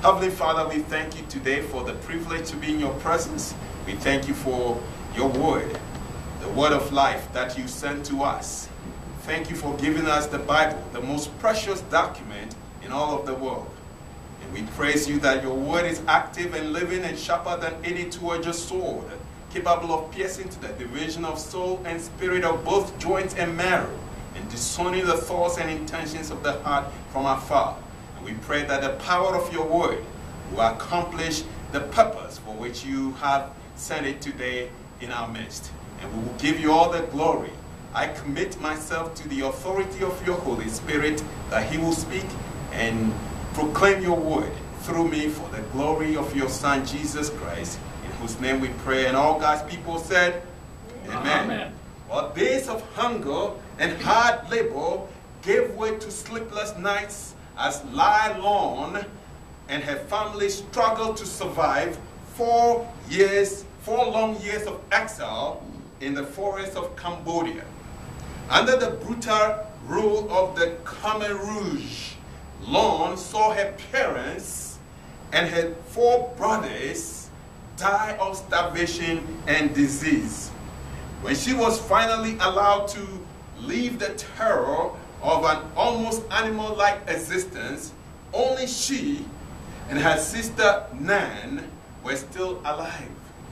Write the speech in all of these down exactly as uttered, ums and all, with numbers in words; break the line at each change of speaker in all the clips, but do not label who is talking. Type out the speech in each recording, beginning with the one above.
Heavenly Father, we thank you today for the privilege to be in your presence. We thank you for your word, the word of life that you sent to us. Thank you for giving us the Bible, the most precious document in all of the world. And we praise you that your word is active and living and sharper than any two-edged sword, capable of piercing to the division of soul and spirit, of both joints and marrow, and discerning the thoughts and intentions of the heart from afar. And we pray that the power of your word will accomplish the purpose for which you have sent it today in our midst. And we will give you all the glory. I commit myself to the authority of your Holy Spirit, that he will speak and proclaim your word through me for the glory of your Son, Jesus Christ, in whose name we pray. And all God's people said, Amen. Amen. Well, days of hunger and hard labor gave way to sleepless nights as Lai Lon and her family struggled to survive four years, four long years of exile in the forests of Cambodia. Under the brutal rule of the Khmer Rouge, Lon saw her parents and her four brothers die of starvation and disease. When she was finally allowed to leave the terror of an almost animal-like existence, only she and her sister Nan were still alive.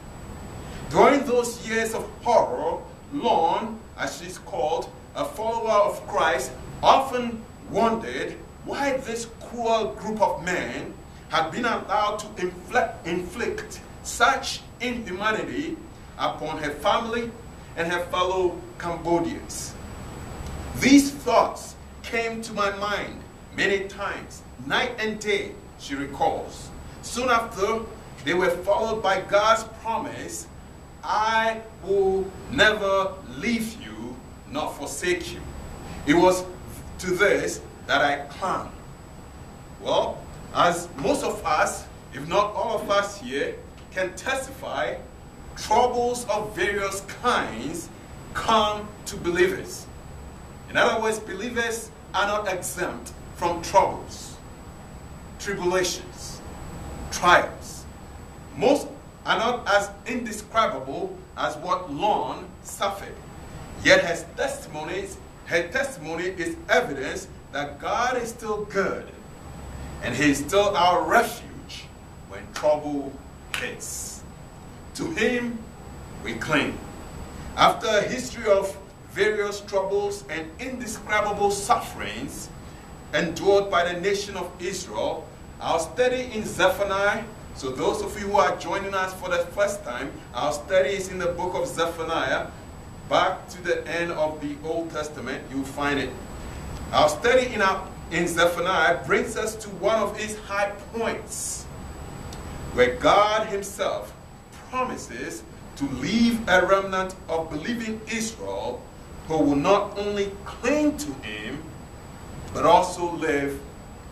During those years of horror, Lon, as she's called, a follower of Christ, often wondered why this cruel group of men had been allowed to inflict, inflict such inhumanity upon her family and her fellow Cambodians. These thoughts came to my mind many times, night and day, she recalls. Soon after, they were followed by God's promise, I will never leave you nor forsake you. It was to this that I clung. Well, as most of us, if not all of us here, can testify, troubles of various kinds come to believers. In other words, believers are not exempt from troubles, tribulations, trials. Most are not as indescribable as what Lon suffered. Yet her testimonies, her testimony is evidence that God is still good, and he is still our refuge when trouble hits. To him we cling. After a history of various troubles and indescribable sufferings endured by the nation of Israel, our study in Zephaniah, so those of you who are joining us for the first time, our study is in the book of Zephaniah, back to the end of the Old Testament, you'll find it. Our study in, our, in Zephaniah brings us to one of its high points, where God himself promises to leave a remnant of believing Israel who will not only cling to him, but also live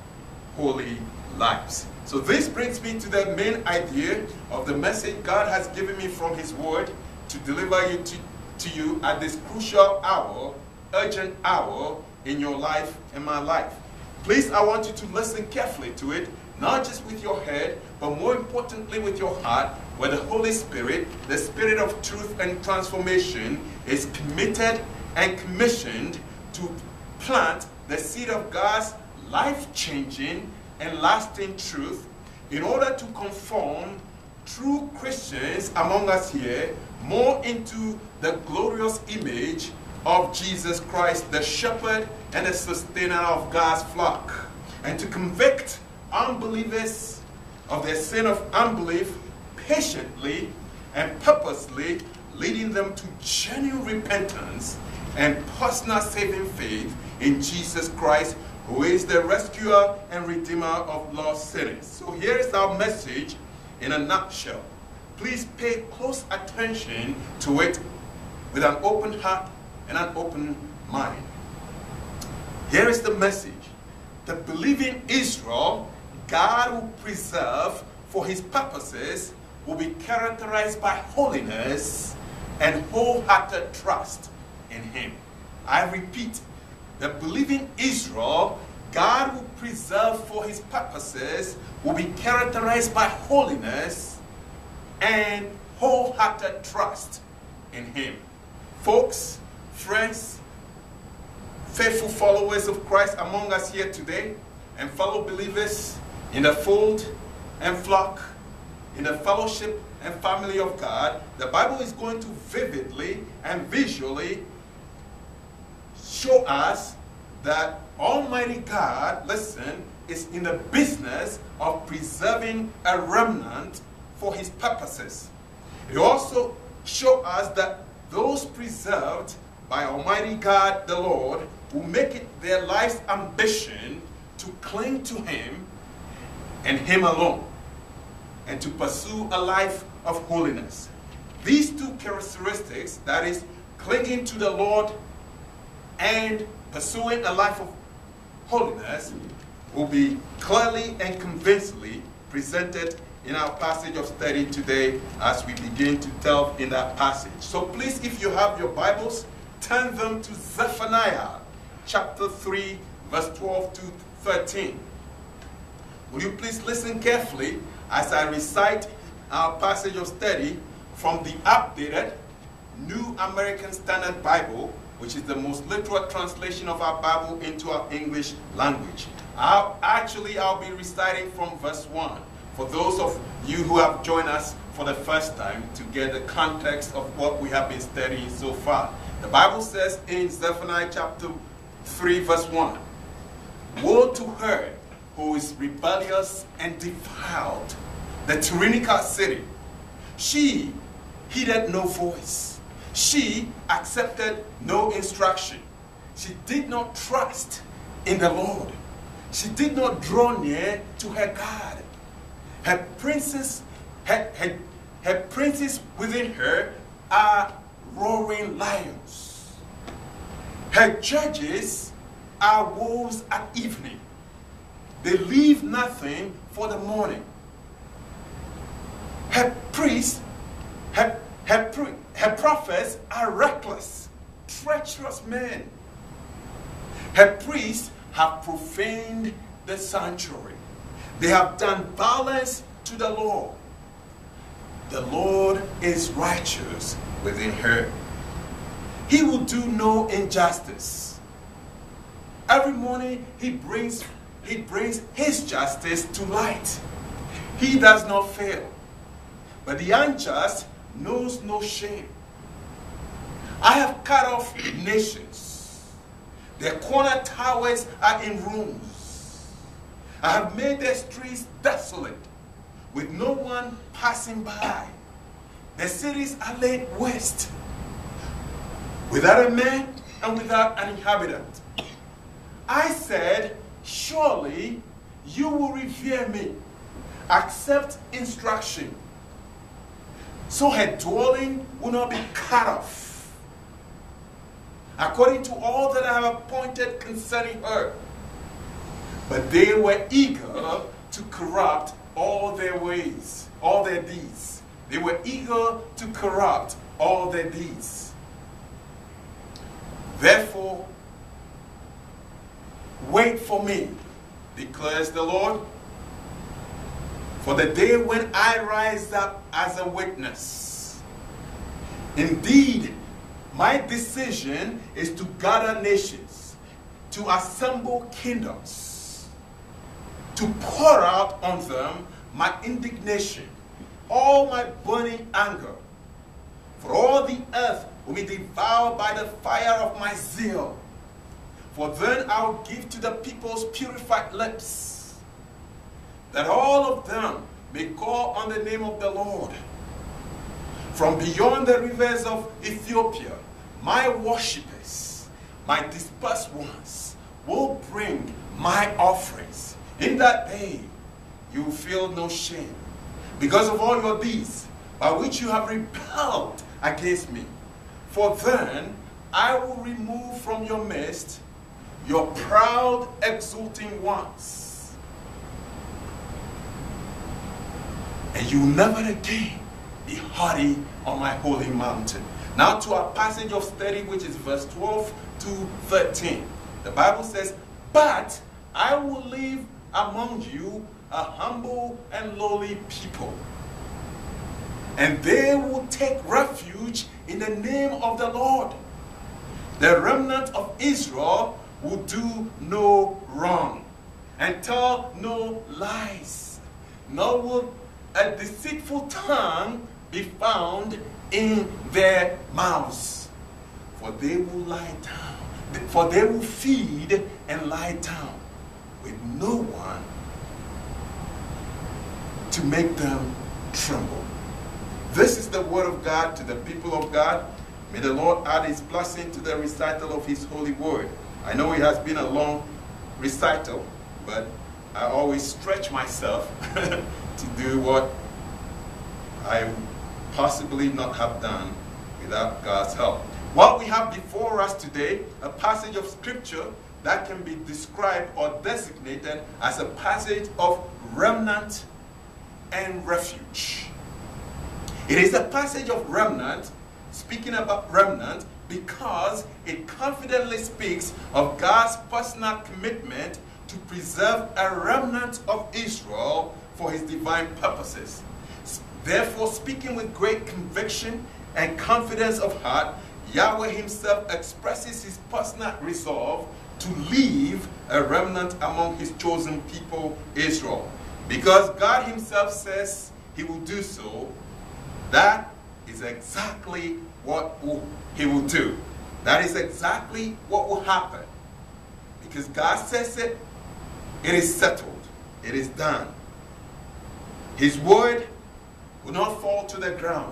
holy lives. So this brings me to the main idea of the message God has given me from his word to deliver you to, to you at this crucial hour, urgent hour in your life and my life. Please, I want you to listen carefully to it, not just with your head, but more importantly with your heart, where the Holy Spirit, the Spirit of truth and transformation, is committed and commissioned to plant the seed of God's life-changing and lasting truth in order to conform true Christians among us here more into the glorious image of Jesus Christ, the shepherd and the sustainer of God's flock, and to convict unbelievers of their sin of unbelief patiently and purposely, leading them to genuine repentance and personal saving faith in Jesus Christ, who is the rescuer and redeemer of lost sinners. So here is our message in a nutshell. Please pay close attention to it with an open heart and an open mind. Here is the message. The believing Israel, God will preserve for his purposes, will be characterized by holiness and wholehearted trust in him. I repeat, the believing Israel, God will preserve for his purposes will be characterized by holiness and wholehearted trust in him. Folks, friends, faithful followers of Christ among us here today, and fellow believers in the fold and flock, in the fellowship and family of God, the Bible is going to vividly and visually show us that Almighty God, listen, is in the business of preserving a remnant for his purposes. It also shows us that those preserved by Almighty God the Lord will make it their life's ambition to cling to him and him alone, and to pursue a life of holiness. These two characteristics, that is, clinging to the Lord and pursuing a life of holiness, will be clearly and convincingly presented in our passage of study today as we begin to delve in that passage. So please, if you have your Bibles, turn them to Zephaniah chapter three, verse twelve to thirteen. Will you please listen carefully as I recite our passage of study from the updated New American Standard Bible, which is the most literal translation of our Bible into our English language. I'll, actually, I'll be reciting from verse one for those of you who have joined us for the first time to get the context of what we have been studying so far. The Bible says in Zephaniah chapter three, verse one, "Woe to her who is rebellious and defiled, the tyrannical city. She heeded no voice. She accepted no instruction. She did not trust in the Lord. She did not draw near to her God. Her princes, her, her, her princes within her are roaring lions. Her judges are wolves at evening. They leave nothing for the morning. Her priests, her, her, her prophets are reckless, treacherous men. Her priests have profaned the sanctuary. They have done violence to the Lord. The Lord is righteous within her. He will do no injustice. Every morning he brings He brings his justice to light. He does not fail. But the unjust knows no shame. I have cut off nations. Their corner towers are in ruins. I have made their streets desolate, with no one passing by. Their cities are laid waste, without a man and without an inhabitant. I said, surely you will revere me, accept instruction, so her dwelling will not be cut off, according to all that I have appointed concerning her. But they were eager to corrupt all their ways, all their deeds. They were eager to corrupt all their deeds. Therefore, wait for me, declares the Lord, for the day when I rise up as a witness. Indeed, my decision is to gather nations, to assemble kingdoms, to pour out on them my indignation, all my burning anger. For all the earth will be devoured by the fire of my zeal. For then I will give to the people's purified lips, that all of them may call on the name of the Lord. From beyond the rivers of Ethiopia, my worshippers, my dispersed ones, will bring my offerings. In that day you will feel no shame, because of all your deeds, by which you have rebelled against me. For then I will remove from your midst your proud, exulting ones, and you will never again be haughty on my holy mountain. Now to our passage of study, which is verse twelve to thirteen. The Bible says, but I will leave among you a humble and lowly people, and they will take refuge in the name of the Lord. The remnant of Israel will do no wrong and tell no lies, nor will a deceitful tongue be found in their mouths. For they will lie down, for they will feed and lie down with no one to make them tremble. This is the word of God to the people of God. May the Lord add his blessing to the recital of his holy word. I know it has been a long recital, but I always stretch myself to do what I possibly not have done without God's help. What we have before us today, a passage of scripture that can be described or designated as a passage of remnant and refuge. It is a passage of remnant, speaking about remnant, because it confidently speaks of God's personal commitment to preserve a remnant of Israel for his divine purposes. Therefore, speaking with great conviction and confidence of heart, Yahweh himself expresses his personal resolve to leave a remnant among his chosen people, Israel. Because God himself says he will do so, that is exactly what will, he will do. That is exactly what will happen. Because God says it, it is settled. It is done. His word will not fall to the ground.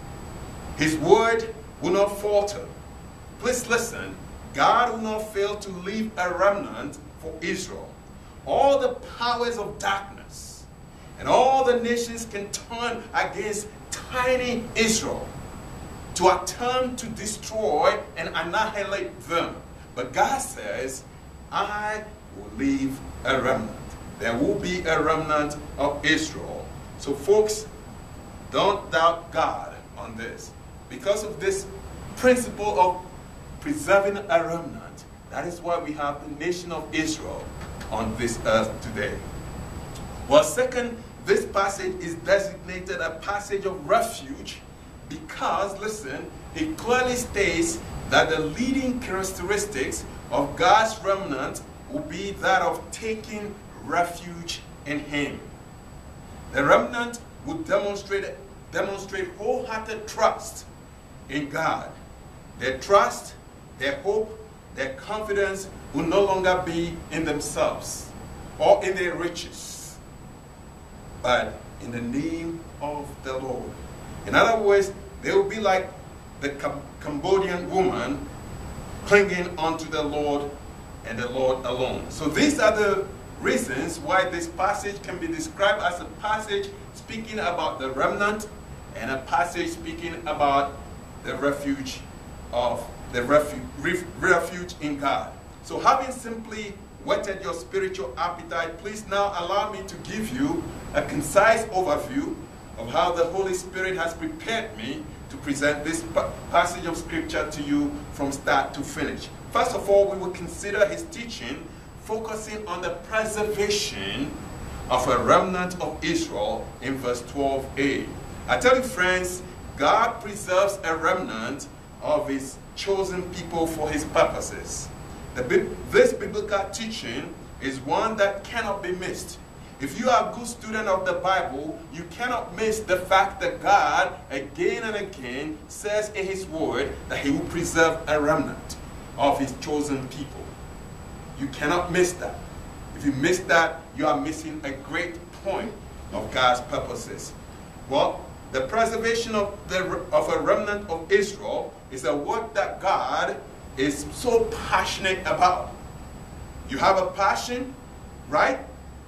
His word will not falter. Please listen. God will not fail to leave a remnant for Israel. All the powers of darkness and all the nations can turn against tiny Israel to attempt to destroy and annihilate them. But God says, I will leave a remnant. There will be a remnant of Israel. So folks, don't doubt God on this. Because of this principle of preserving a remnant, that is why we have the nation of Israel on this earth today. Well, second, this passage is designated a passage of refuge because, listen, it clearly states that the leading characteristics of God's remnant will be that of taking refuge in him. The remnant will demonstrate, demonstrate wholehearted trust in God. Their trust, their hope, their confidence will no longer be in themselves or in their riches, but in the name of the Lord. In other words, they will be like the Cam Cambodian woman clinging onto the Lord and the Lord alone. So these are the reasons why this passage can be described as a passage speaking about the remnant and a passage speaking about the refuge of the refuge, refuge in God. So having simply whetted your spiritual appetite, please now allow me to give you a concise overview of how the Holy Spirit has prepared me to present this passage of scripture to you from start to finish. First of all, we will consider his teaching focusing on the preservation of a remnant of Israel in verse twelve a. I tell you friends, God preserves a remnant of his chosen people for his purposes. The, this biblical teaching is one that cannot be missed. If you are a good student of the Bible, you cannot miss the fact that God, again and again, says in his word that he will preserve a remnant of his chosen people. You cannot miss that. If you miss that, you are missing a great point of God's purposes. Well, the preservation of, the, of a remnant of Israel is a work that God is so passionate about. You have a passion, right?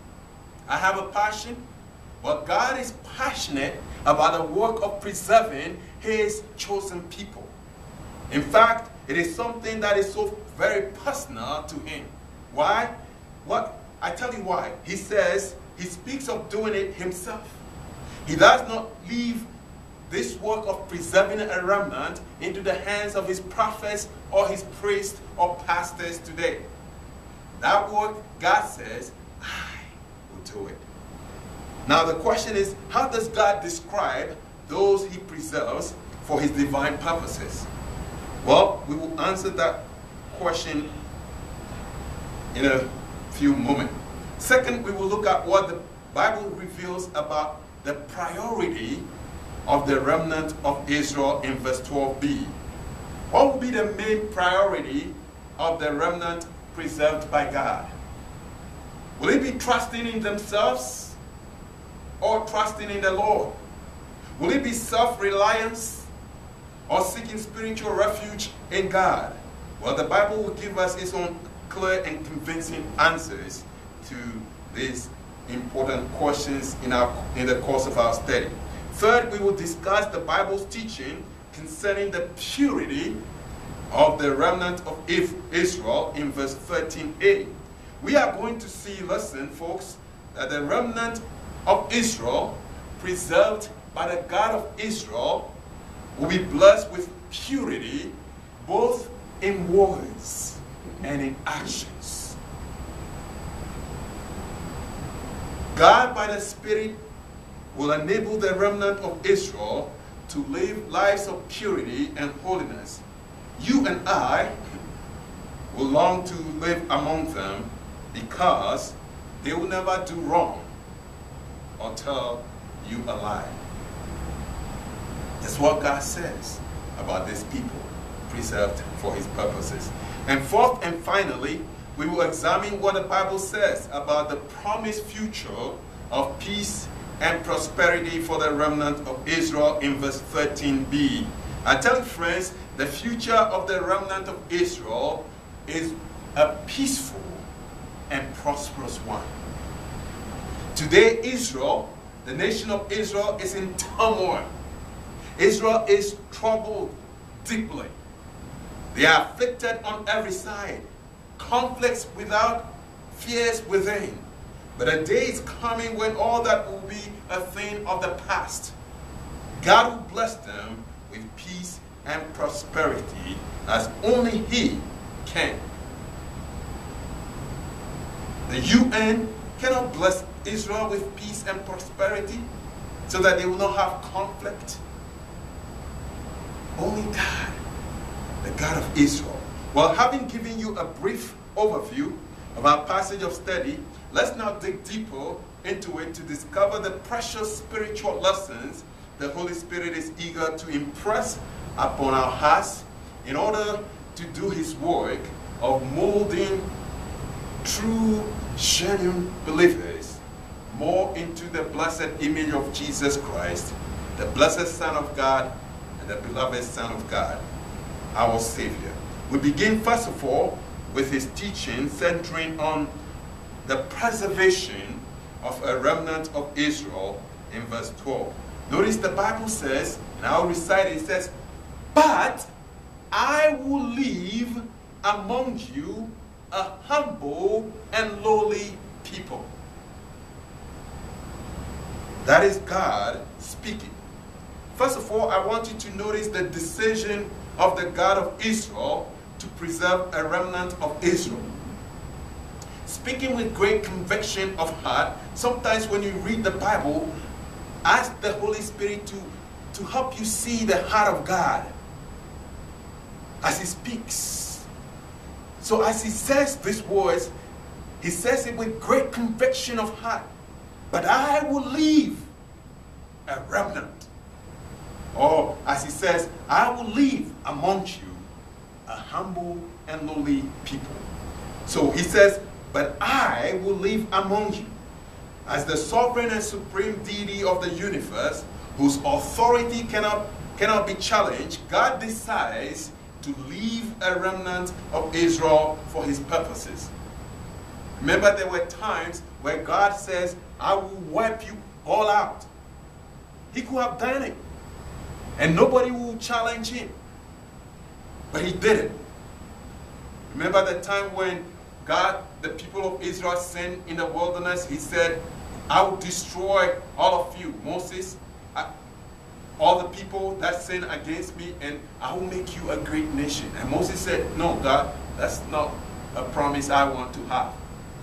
I have a passion. Well, God is passionate about the work of preserving his chosen people. In fact, it is something that is so very personal to him. Why? What? I tell you why. He says, he speaks of doing it himself. He does not leave this work of preserving a remnant into the hands of his prophets or his priests or pastors today. That work, God says, I will do it. Now the question is, how does God describe those he preserves for his divine purposes? Well, we will answer that question in a few moments. Second, we will look at what the Bible reveals about the priority of the remnant of Israel in verse twelve b. What will be the main priority of the remnant preserved by God? Will it be trusting in themselves or trusting in the Lord? Will it be self-reliance or seeking spiritual refuge in God? Well, the Bible will give us its own clear and convincing answers to these important questions in, our, in the course of our study. Third, we will discuss the Bible's teaching concerning the purity of the remnant of Israel in verse thirteen a. We are going to see, listen folks, that the remnant of Israel, preserved by the God of Israel, will be blessed with purity both in words and in actions. God, by the Spirit, will enable the remnant of Israel to live lives of purity and holiness. You and I will long to live among them because they will never do wrong or tell you a lie. That's what God says about these people, preserved for his purposes. And fourth and finally, we will examine what the Bible says about the promised future of peace and prosperity for the remnant of Israel in verse thirteen b. I tell you, friends, the future of the remnant of Israel is a peaceful and prosperous one. Today, Israel, the nation of Israel, is in turmoil. Israel is troubled deeply. They are afflicted on every side. Conflicts without, fears within. But a day is coming when all that will be a thing of the past. God will bless them with peace and prosperity as only he can. The U N cannot bless Israel with peace and prosperity so that they will not have conflict. Only God, the God of Israel. Well, having given you a brief overview of our passage of study, let's now dig deeper into it to discover the precious spiritual lessons the Holy Spirit is eager to impress upon our hearts in order to do his work of molding true, genuine believers more into the blessed image of Jesus Christ, the blessed Son of God and the beloved Son of God, our Savior. We begin first of all with his teaching centering on the preservation of a remnant of Israel in verse twelve. Notice the Bible says, and I'll recite it, it says, "But I will leave among you a humble and lowly people." That is God speaking. First of all, I want you to notice the decision of the God of Israel to preserve a remnant of Israel. Speaking with great conviction of heart, sometimes when you read the Bible, ask the Holy Spirit to, to help you see the heart of God as he speaks. So as he says these words, he says it with great conviction of heart. "But I will leave a remnant." Or as he says, "I will leave among you a humble and lowly people." So he says, "But I will leave among you." As the sovereign and supreme deity of the universe, whose authority cannot, cannot be challenged, God decides to leave a remnant of Israel for his purposes. Remember, there were times where God says, "I will wipe you all out." He could have done it, and nobody will challenge him. But he didn't. Remember the time when God, the people of Israel, sinned in the wilderness? He said, "I will destroy all of you, Moses, I, all the people that sin against me, and I will make you a great nation." And Moses said, "No, God, that's not a promise I want to have.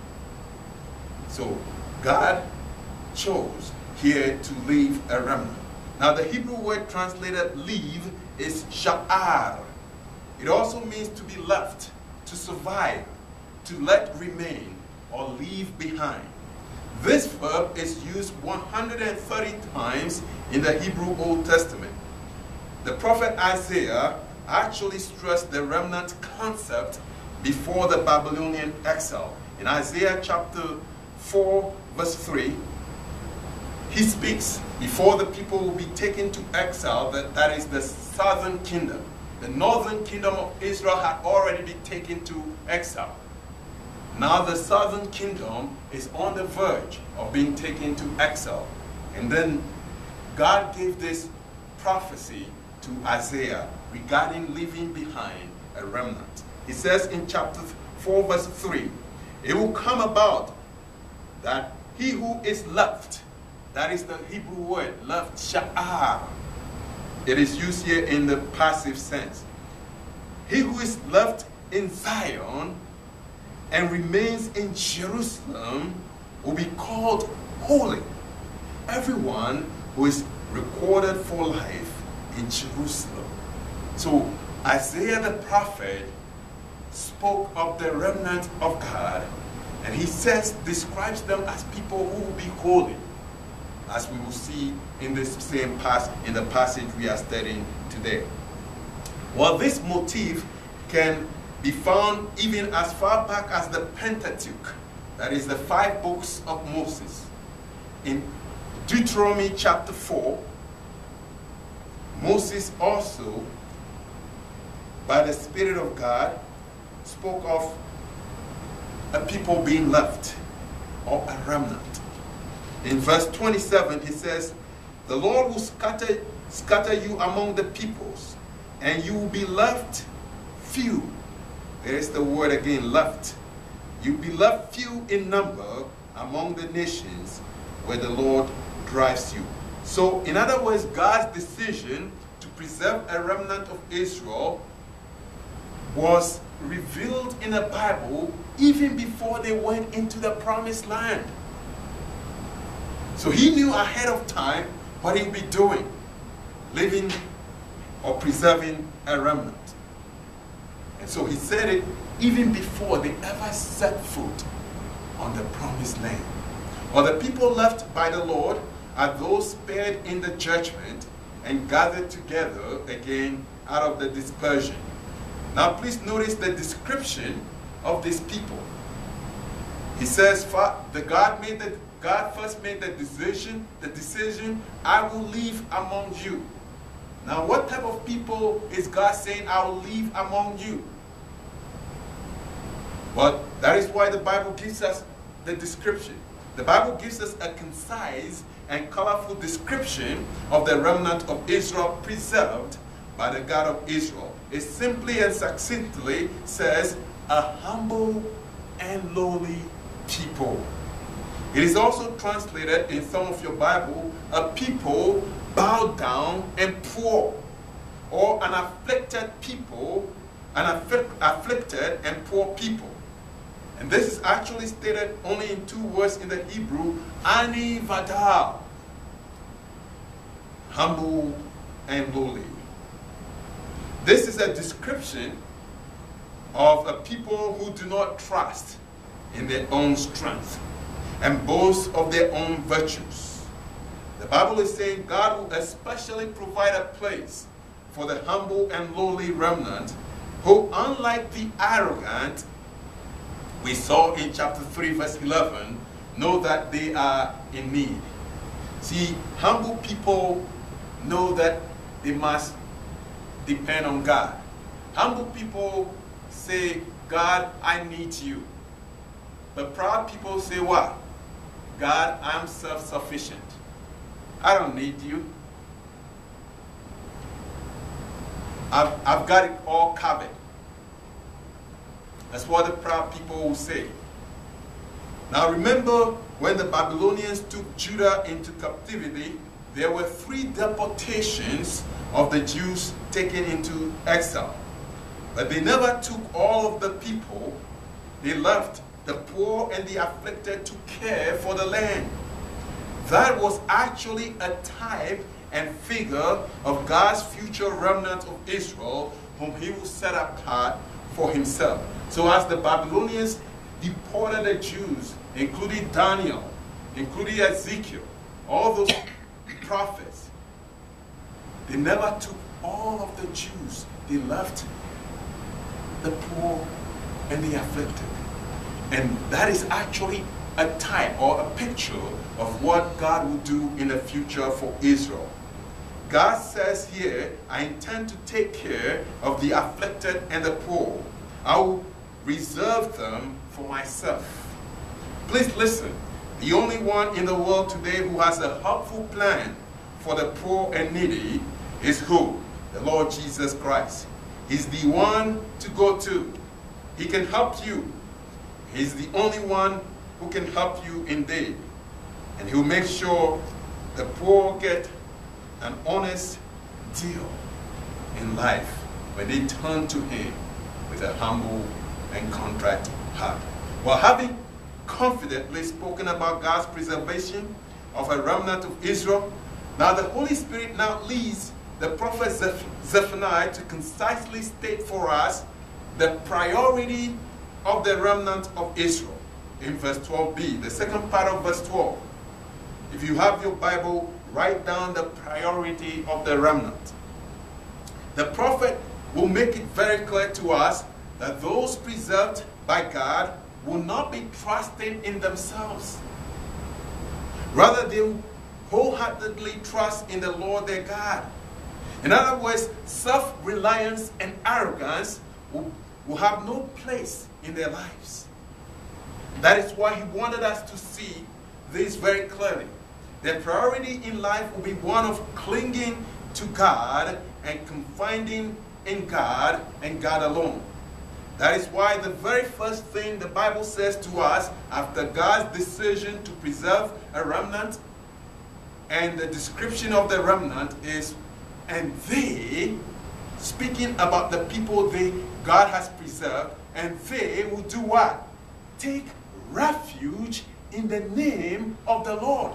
So God chose here to leave a remnant. Now the Hebrew word translated leave is sha'ar. It also means to be left, to survive, to let remain, or leave behind. This verb is used one hundred thirty times in the Hebrew Old Testament. The prophet Isaiah actually stressed the remnant concept before the Babylonian exile. In Isaiah chapter four, verse three, he speaks before the people will be taken to exile, that, that is the southern kingdom. The northern kingdom of Israel had already been taken to exile. Now the southern kingdom is on the verge of being taken to exile. And then God gave this prophecy to Isaiah regarding leaving behind a remnant. He says in chapter four, verse three, it will come about that he who is left, that is the Hebrew word, left, sha'ar. It is used here in the passive sense. He who is left in Zion and remains in Jerusalem will be called holy. Everyone who is recorded for life in Jerusalem. So Isaiah the prophet spoke of the remnant of God, and he says, describes them as people who will be holy, as we will see in this same passage, in the passage we are studying today. Well, this motif can be found even as far back as the Pentateuch, that is the five books of Moses. In Deuteronomy chapter four, Moses also, by the Spirit of God, spoke of a people being left, or a remnant. In verse twenty-seven, he says, the Lord will scatter, scatter you among the peoples, and you will be left few. There is the word again, left. You will be left few in number among the nations where the Lord drives you. So, in other words, God's decision to preserve a remnant of Israel was revealed in the Bible even before they went into the promised land. So he knew ahead of time what he would be doing, living or preserving a remnant. And so he said it even before they ever set foot on the promised land. Or the people left by the Lord are those spared in the judgment and gathered together again out of the dispersion. Now please notice the description of these people. He says, the God made the God first made the decision, the decision, I will leave among you. Now what type of people is God saying, I will leave among you? Well, that is why the Bible gives us the description. The Bible gives us a concise and colorful description of the remnant of Israel preserved by the God of Israel. It simply and succinctly says, a humble and lowly people. It is also translated in some of your Bible, a people bowed down and poor, or an afflicted people, an afflict, afflicted and poor people. And this is actually stated only in two words in the Hebrew, ani vadal, humble and lowly. This is a description of a people who do not trust in their own strength and boast of their own virtues. The Bible is saying God will especially provide a place for the humble and lowly remnant who, unlike the arrogant, we saw in chapter three, verse eleven, know that they are in need. See, humble people know that they must depend on God. Humble people say, God, I need you. But proud people say what? God, I'm self-sufficient. I don't need you. I've, I've got it all covered. That's what the proud people will say. Now remember, when the Babylonians took Judah into captivity, there were three deportations of the Jews taken into exile. But they never took all of the people They left the poor and the afflicted to care for the land. That was actually a type and figure of God's future remnant of Israel, whom he will set apart for himself. So as the Babylonians deported the Jews, including Daniel, including Ezekiel, all those prophets, they never took all of the Jews. They left the poor and the afflicted. And that is actually a type or a picture of what God will do in the future for Israel. God says here, I intend to take care of the afflicted and the poor. I will reserve them for myself. Please listen. The only one in the world today who has a helpful plan for the poor and needy is who? The Lord Jesus Christ. He's the one to go to. He can help you. He's the only one who can help you indeed. And he'll make sure the poor get an honest deal in life when they turn to him with a humble and contrite heart. Well, having confidently spoken about God's preservation of a remnant of Israel, now the Holy Spirit now leads the prophet Zeph Zephaniah to concisely state for us the priority of the remnant of Israel in verse twelve b, the second part of verse twelve. If you have your Bible, write down the priority of the remnant. The prophet will make it very clear to us that those preserved by God will not be trusting in themselves. Rather, they will wholeheartedly trust in the Lord their God. In other words, self-reliance and arrogance will, will have no place in their lives. That is why he wanted us to see this very clearly. Their priority in life will be one of clinging to God and confiding in God and God alone. That is why the very first thing the Bible says to us after God's decision to preserve a remnant, and the description of the remnant is, and they, speaking about the people they God has preserved, and they will do what? Take refuge in the name of the Lord.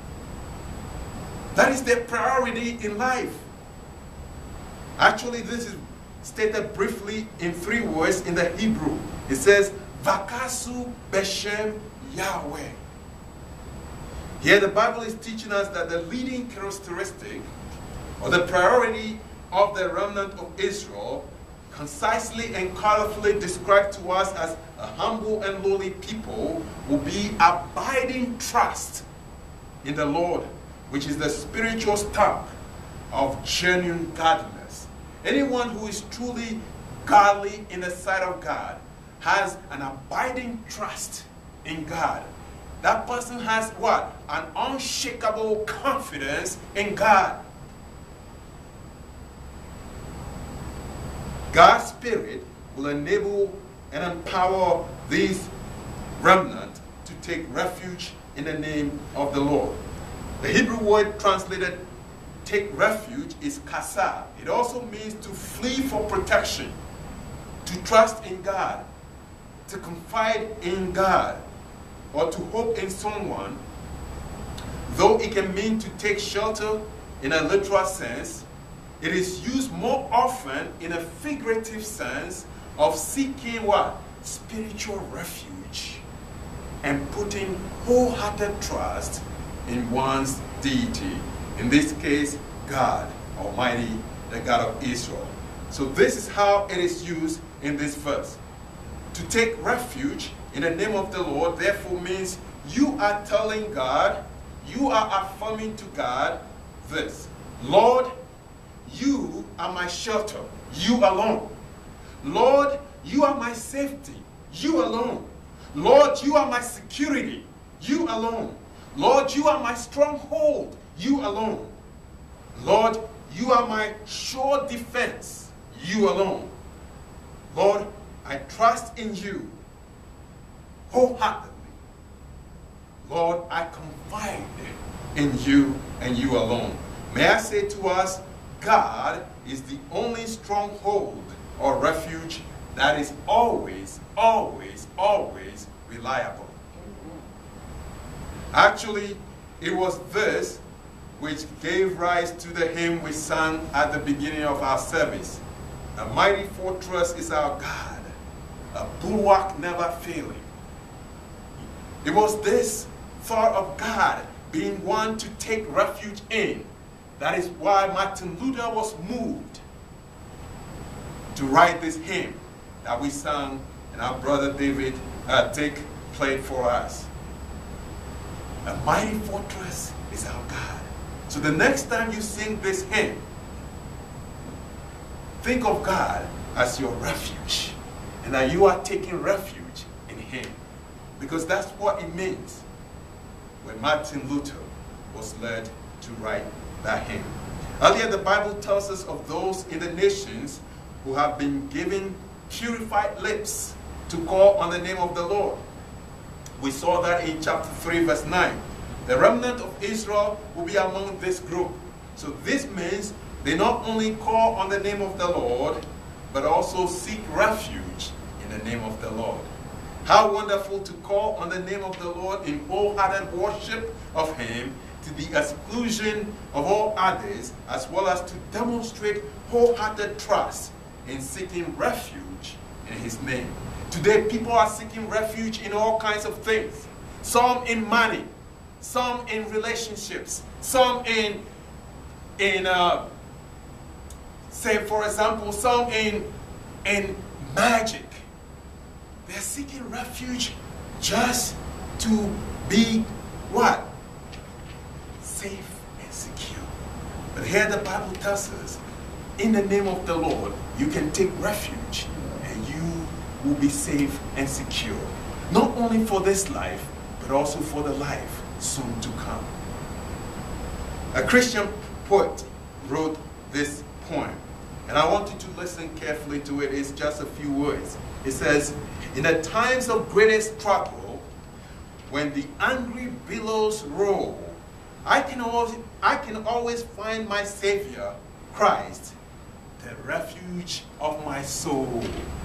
That is their priority in life. Actually, this is stated briefly in three words in the Hebrew. It says, Vakasu Beshem Yahweh. Here the Bible is teaching us that the leading characteristic or the priority of the remnant of Israel, concisely and colorfully described to us as a humble and lowly people, will be abiding trust in the Lord, which is the spiritual stamp of genuine godliness. Anyone who is truly godly in the sight of God has an abiding trust in God. That person has what? An unshakable confidence in God. God's Spirit will enable and empower these remnant to take refuge in the name of the Lord. The Hebrew word translated take refuge is kasa. It also means to flee for protection, to trust in God, to confide in God, or to hope in someone. Though it can mean to take shelter in a literal sense, it is used more often in a figurative sense of seeking what? Spiritual refuge and putting wholehearted trust in one's deity. In this case, God Almighty, the God of Israel. So this is how it is used in this verse. To take refuge in the name of the Lord, therefore, means you are telling God, you are affirming to God this: Lord, you are my shelter, you alone. Lord, you are my safety, you alone. Lord, you are my security, you alone. Lord, you are my stronghold, you alone. Lord, you are my sure defense, you alone. Lord, I trust in you wholeheartedly. Lord, I confide in you and you alone. May I say to us, God is the only stronghold or refuge that is always, always, always reliable. Actually, it was this which gave rise to the hymn we sang at the beginning of our service. A mighty fortress is our God, a bulwark never failing. It was this thought of God being one to take refuge in. That is why Martin Luther was moved to write this hymn that we sang and our brother David uh, Dick played for us. A mighty fortress is our God. So the next time you sing this hymn, think of God as your refuge, and that you are taking refuge in Him. Because that's what it means when Martin Luther was led to write that hymn. Earlier, the Bible tells us of those in the nations who have been given purified lips to call on the name of the Lord. We saw that in chapter three, verse nine. The remnant of Israel will be among this group. So this means they not only call on the name of the Lord, but also seek refuge in the name of the Lord. How wonderful to call on the name of the Lord in wholehearted worship of Him, to the exclusion of all others, as well as to demonstrate wholehearted trust in seeking refuge in His name. Today, people are seeking refuge in all kinds of things. Some in money, some in relationships, some in, in uh, say for example, some in, in magic. They're seeking refuge just to be what? Safe and secure. But here the Bible tells us, in the name of the Lord, you can take refuge and you will be safe and secure. Not only for this life, but also for the life soon to come. A Christian poet wrote this poem, and I want you to listen carefully to it. It's just a few words. It says, in the times of greatest trouble, when the angry billows roll, I can always, I can always find my Savior, Christ, the refuge of my soul.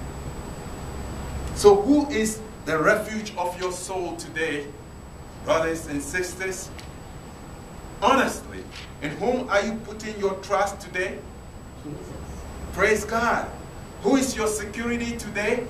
So who is the refuge of your soul today, brothers and sisters? Honestly, in whom are you putting your trust today? Jesus. Praise God. Who is your security today?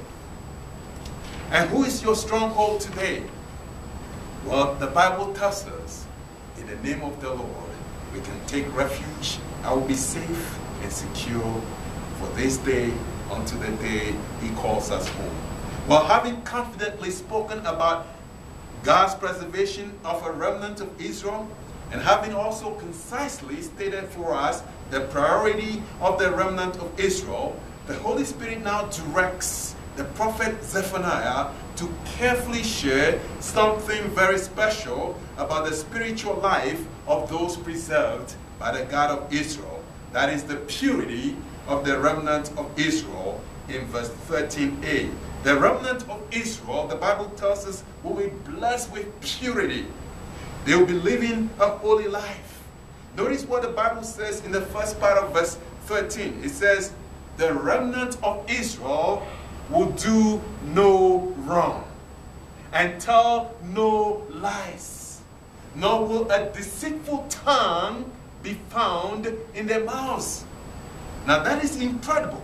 And who is your stronghold today? Well, the Bible tells us, in the name of the Lord, we can take refuge. I will be safe and secure for this day until the day He calls us home. Well, having confidently spoken about God's preservation of a remnant of Israel, and having also concisely stated for us the priority of the remnant of Israel, the Holy Spirit now directs the prophet Zephaniah to carefully share something very special about the spiritual life of those preserved by the God of Israel. That is the purity of the remnant of Israel in verse thirteen a. The remnant of Israel, the Bible tells us, will be blessed with purity. They will be living a holy life. Notice what the Bible says in the first part of verse thirteen. It says, the remnant of Israel will do no wrong and tell no lies, nor will a deceitful tongue be found in their mouths. Now that is incredible,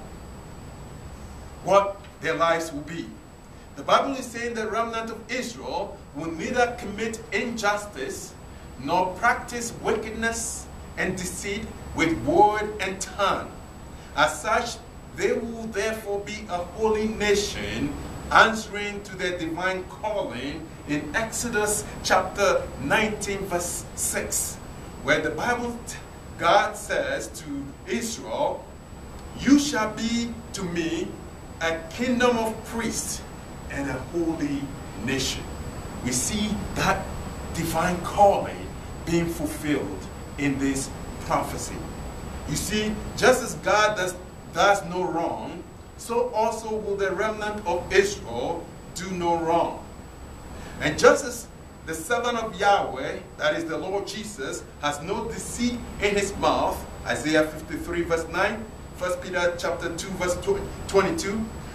what their lives will be. The Bible is saying the remnant of Israel will neither commit injustice nor practice wickedness and deceit with word and tongue. As such, they will therefore be a holy nation, answering to their divine calling in Exodus chapter nineteen verse six, where the Bible, God says to Israel, you shall be to me a kingdom of priests and a holy nation. We see that divine calling being fulfilled in this prophecy. You see, just as God does, does no wrong, so also will the remnant of Israel do no wrong. And just as the servant of Yahweh, that is the Lord Jesus, has no deceit in his mouth, Isaiah fifty-three verse nine, First Peter chapter two verse twenty-two,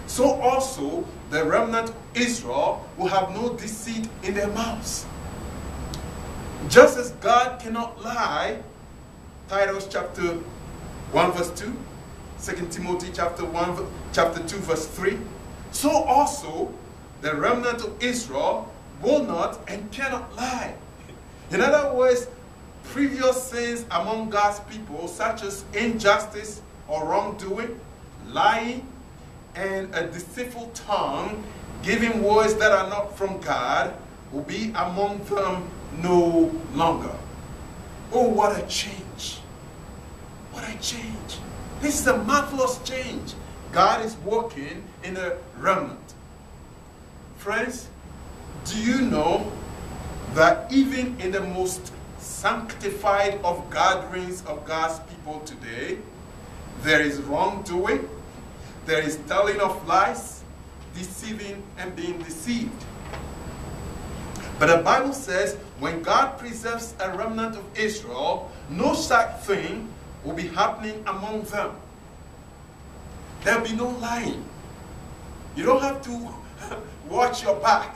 so also the remnant of Israel will have no deceit in their mouths. Just as God cannot lie, Titus chapter one verse two, Second Timothy chapter one, chapter two verse three, so also the remnant of Israel will not and cannot lie. In other words, previous sins among God's people, such as injustice or wrongdoing, lying, and a deceitful tongue, giving words that are not from God, will be among them no longer. Oh, what a change! What a change! This is a marvelous change. God is working in a remnant. Friends, do you know that even in the most sanctified of gatherings of God's people today, there is wrongdoing, there is telling of lies, deceiving and being deceived. But the Bible says when God preserves a remnant of Israel, no such thing will be happening among them. There will be no lying. You don't have to watch your back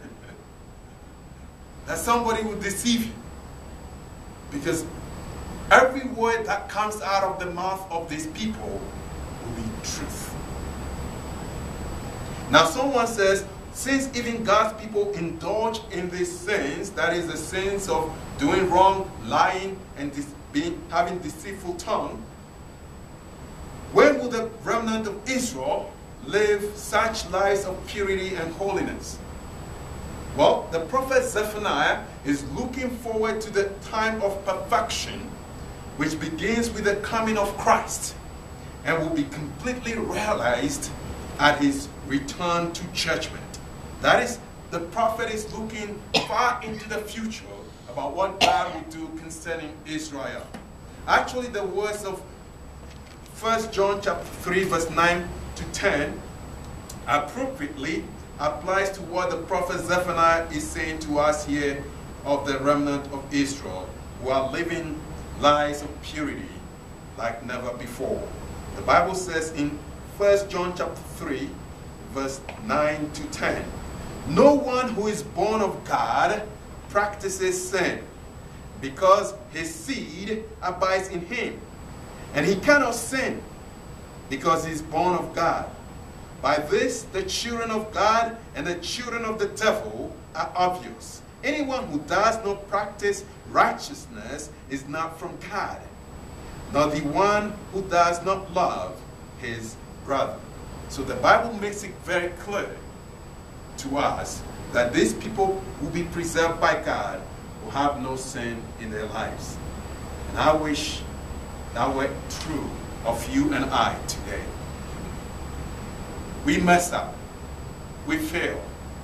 that somebody will deceive you. Because every word that comes out of the mouth of these people will be truth. Now someone says, since even God's people indulge in these sins, that is the sins of doing wrong, lying, and being, having deceitful tongue, when will the remnant of Israel live such lives of purity and holiness? Well, the prophet Zephaniah is looking forward to the time of perfection, which begins with the coming of Christ and will be completely realized at his return to judgment. That is, the prophet is looking far into the future about what God will do concerning Israel. Actually, the words of First John chapter three, verse nine to ten, appropriately applies to what the prophet Zephaniah is saying to us here of the remnant of Israel, who are living lives of purity like never before. The Bible says in First John chapter three, verse nine to ten, no one who is born of God practices sin, because his seed abides in him. And he cannot sin, because he is born of God. By this, the children of God and the children of the devil are obvious. Anyone who does not practice righteousness is not from God, nor the one who does not love his brother. So the Bible makes it very clear to us that these people will be preserved by God, who have no sin in their lives. And I wish that were true of you and I today. We mess up. We fail.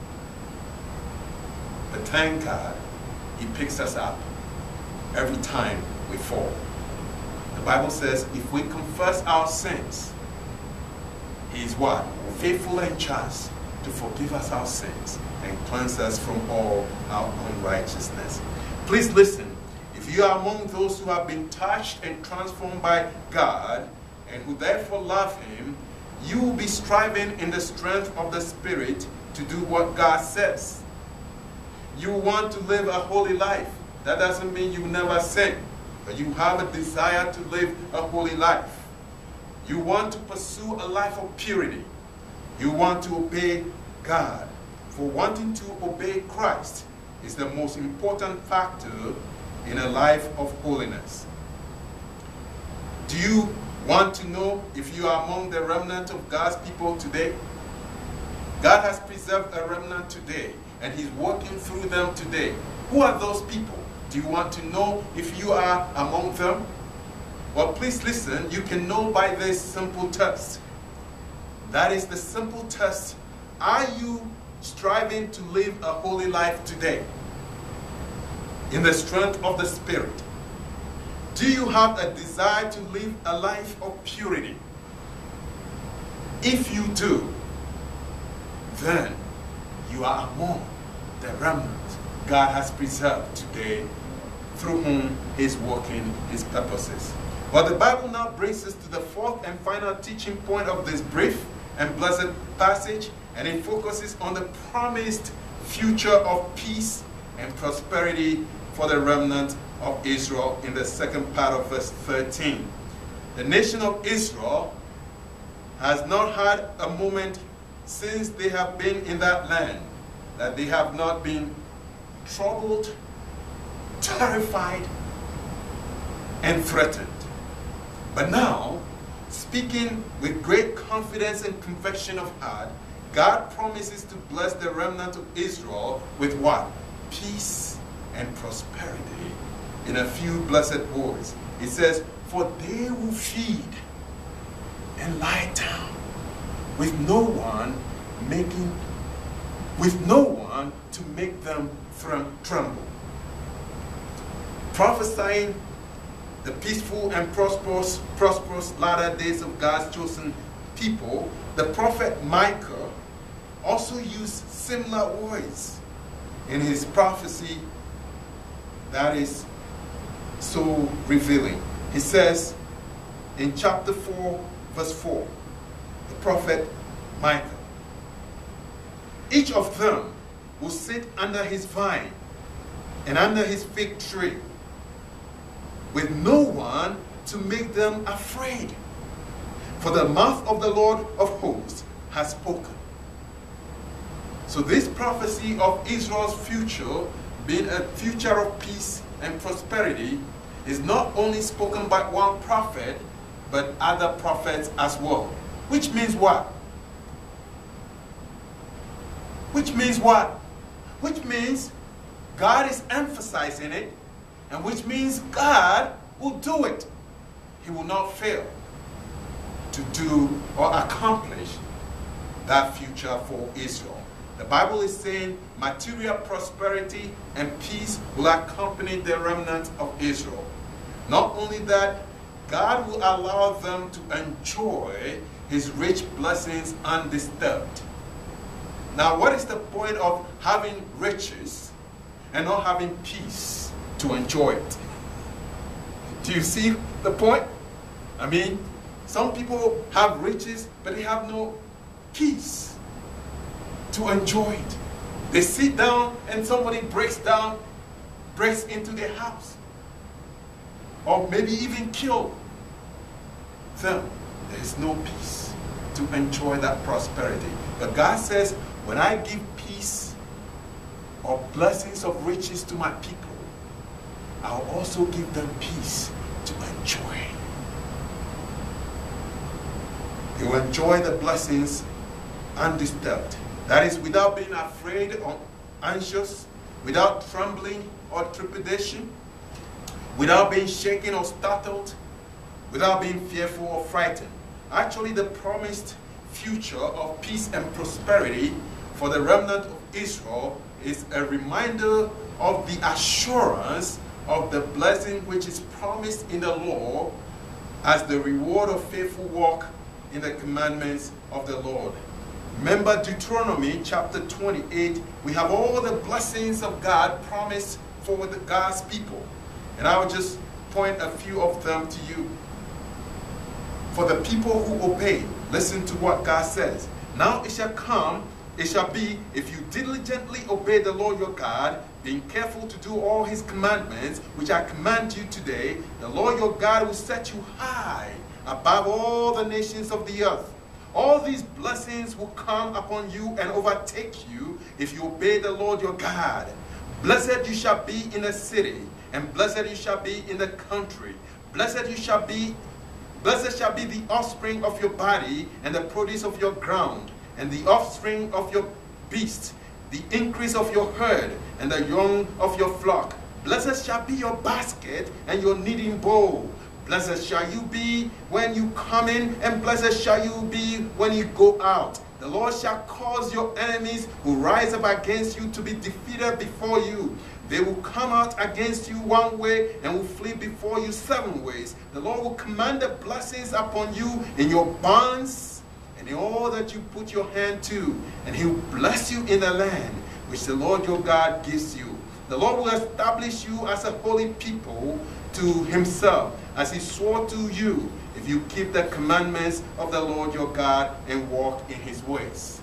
But thank God, he picks us up every time we fall. The Bible says if we confess our sins, he is what? Faithful and just to forgive us our sins and cleanse us from all our unrighteousness. Please listen. If you are among those who have been touched and transformed by God and who therefore love him, you will be striving in the strength of the Spirit to do what God says. You want to live a holy life. That doesn't mean you never sin, but you have a desire to live a holy life. You want to pursue a life of purity. You want to obey God. For wanting to obey Christ is the most important factor in a life of holiness. Do you want to know if you are among the remnant of God's people today? God has preserved a remnant today, and he's working through them today. Who are those people? Do you want to know if you are among them? Well, please listen. You can know by this simple test. That is the simple test. Are you striving to live a holy life today in the strength of the Spirit? Do you have a desire to live a life of purity? If you do, then you are among the remnant God has preserved today, through whom he is working his purposes. But the Bible now brings us to the fourth and final teaching point of this brief, and blessed passage, and it focuses on the promised future of peace and prosperity for the remnant of Israel in the second part of verse thirteen. The nation of Israel has not had a moment since they have been in that land that they have not been troubled, terrified, and threatened. But now, speaking with great confidence and conviction of heart, God promises to bless the remnant of Israel with what? Peace and prosperity. In a few blessed words, it says, for they will feed and lie down with no one making, with no one to make them tremble. Prophesying the peaceful and prosperous, prosperous latter days of God's chosen people, the prophet Micah also used similar words in his prophecy that is so revealing. He says in chapter four, verse four, the prophet Micah, each of them will sit under his vine and under his fig tree, with no one to make them afraid. For the mouth of the Lord of hosts has spoken. So this prophecy of Israel's future, being a future of peace and prosperity, is not only spoken by one prophet, but other prophets as well. Which means what? Which means what? Which means God is emphasizing it, and which means God will do it. He will not fail to do or accomplish that future for Israel. The Bible is saying material prosperity and peace will accompany the remnant of Israel. Not only that, God will allow them to enjoy his rich blessings undisturbed. Now, what is the point of having riches and not having peace to enjoy it? Do you see the point? I mean, some people have riches, but they have no peace to enjoy it. They sit down and somebody breaks down, breaks into their house, or maybe even kill them. There is no peace to enjoy that prosperity. But God says, when I give peace or blessings of riches to my people, I'll also give them peace to enjoy. They will enjoy the blessings undisturbed. That is, without being afraid or anxious, without trembling or trepidation, without being shaken or startled, without being fearful or frightened. Actually, the promised future of peace and prosperity for the remnant of Israel is a reminder of the assurance of the blessing which is promised in the law as the reward of faithful walk in the commandments of the Lord. Remember Deuteronomy chapter twenty-eight, we have all the blessings of God promised for the God's people. And I will just point a few of them to you. For the people who obey, listen to what God says. Now it shall come, it shall be, if you diligently obey the Lord your God, being careful to do all his commandments, which I command you today, the Lord your God will set you high above all the nations of the earth. All these blessings will come upon you and overtake you if you obey the Lord your God. Blessed you shall be in the city, and blessed you shall be in the country. Blessed you shall be, blessed shall be the offspring of your body, and the produce of your ground, and the offspring of your beasts, the increase of your herd, and the young of your flock. Blessed shall be your basket and your kneading bowl. Blessed shall you be when you come in, and blessed shall you be when you go out. The Lord shall cause your enemies who rise up against you to be defeated before you. They will come out against you one way and will flee before you seven ways. The Lord will command the blessings upon you in your barns and in all that you put your hand to. And he will bless you in the land which the Lord your God gives you. The Lord will establish you as a holy people to himself, as he swore to you, if you keep the commandments of the Lord your God and walk in his ways.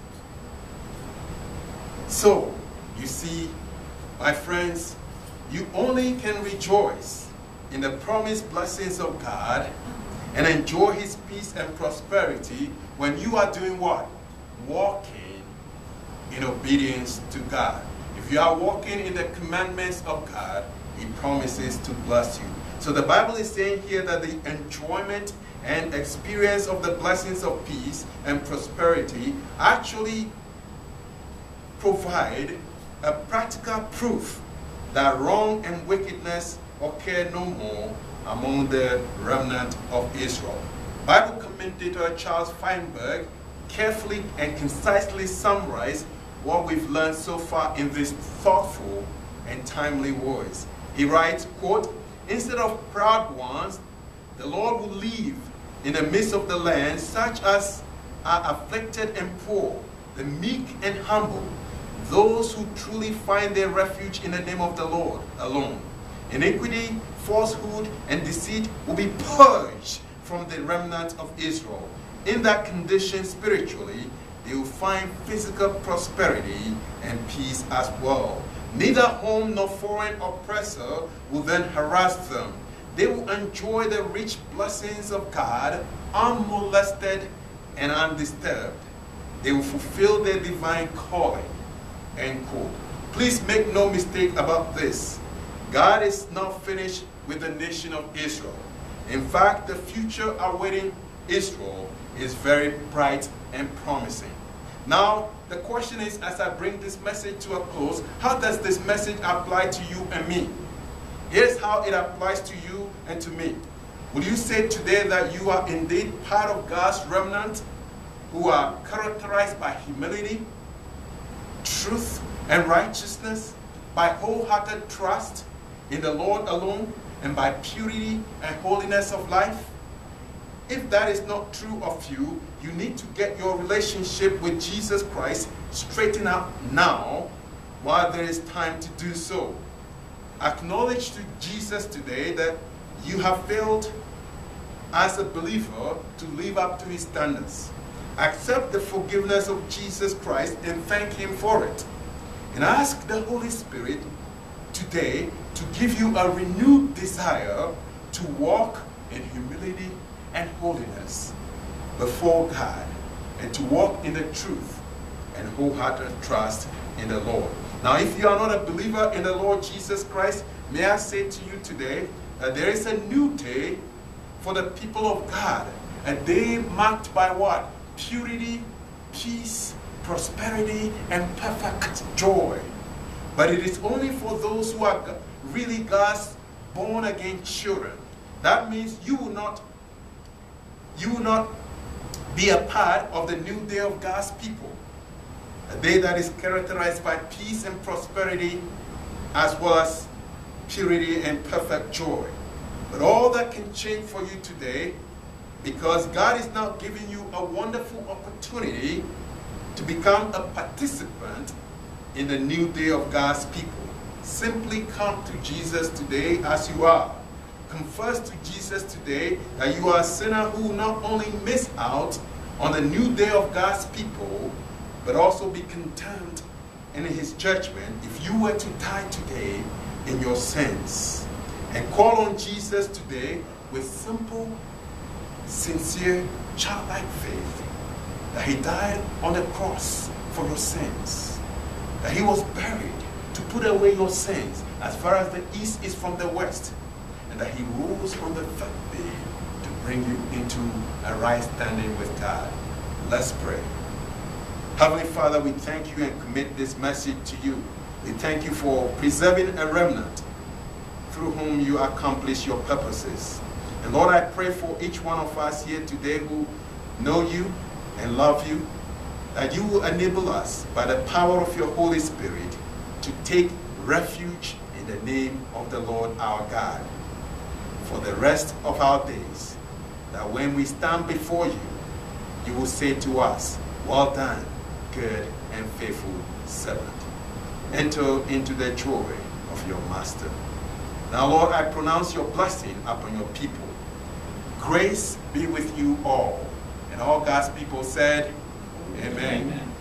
So, you see, my friends, you only can rejoice in the promised blessings of God and enjoy his peace and prosperity when you are doing what? Walking in obedience to God. If you are walking in the commandments of God, he promises to bless you. So the Bible is saying here that the enjoyment and experience of the blessings of peace and prosperity actually provide a practical proof that wrong and wickedness occur no more among the remnant of Israel. Bible commentator Charles Feinberg carefully and concisely summarized what we've learned so far in these thoughtful and timely words. He writes, quote, "Instead of proud ones, the Lord will leave in the midst of the land such as are afflicted and poor, the meek and humble, those who truly find their refuge in the name of the Lord alone. Iniquity, falsehood, and deceit will be purged from the remnant of Israel. In that condition spiritually, they will find physical prosperity and peace as well. Neither home nor foreign oppressor will then harass them. They will enjoy the rich blessings of God unmolested and undisturbed. They will fulfill their divine calling." End quote. Please make no mistake about this. God is not finished with the nation of Israel. In fact, the future awaiting Israel is very bright and promising. Now, the question is, as I bring this message to a close, how does this message apply to you and me? Here's how it applies to you and to me. Will you say today that you are indeed part of God's remnant who are characterized by humility, truth, and righteousness, by wholehearted trust in the Lord alone, and by purity and holiness of life? If that is not true of you, you need to get your relationship with Jesus Christ straightened out now while there is time to do so. Acknowledge to Jesus today that you have failed as a believer to live up to his standards. Accept the forgiveness of Jesus Christ and thank him for it. And ask the Holy Spirit today to give you a renewed desire to walk in humility and holiness before God, and to walk in the truth and wholehearted trust in the Lord. Now, if you are not a believer in the Lord Jesus Christ, may I say to you today that there is a new day for the people of God, a day marked by what? Purity, peace, prosperity, and perfect joy. But it is only for those who are really God's born-again children. That means you will not, you will not be a part of the new day of God's people. A day that is characterized by peace and prosperity, as well as purity and perfect joy. But all that can change for you today, because God is now giving you a wonderful opportunity to become a participant in the new day of God's people. Simply come to Jesus today as you are. Confess to Jesus today that you are a sinner who will not only miss out on the new day of God's people, but also be condemned in his judgment if you were to die today in your sins. And call on Jesus today with simple, sincere, childlike faith that he died on the cross for your sins, that he was buried to put away your sins as far as the east is from the west, and that he rose on the third day to bring you into a right standing with God. Let's pray. Heavenly Father, we thank you and commit this message to you. We thank you for preserving a remnant through whom you accomplish your purposes. And Lord, I pray for each one of us here today who know you and love you, that you will enable us by the power of your Holy Spirit to take refuge in the name of the Lord our God for the rest of our days, that when we stand before you, you will say to us, "Well done, good and faithful servant. Enter into the joy of your master." Now, Lord, I pronounce your blessing upon your people. Grace be with you all. And all God's people said, amen. Amen.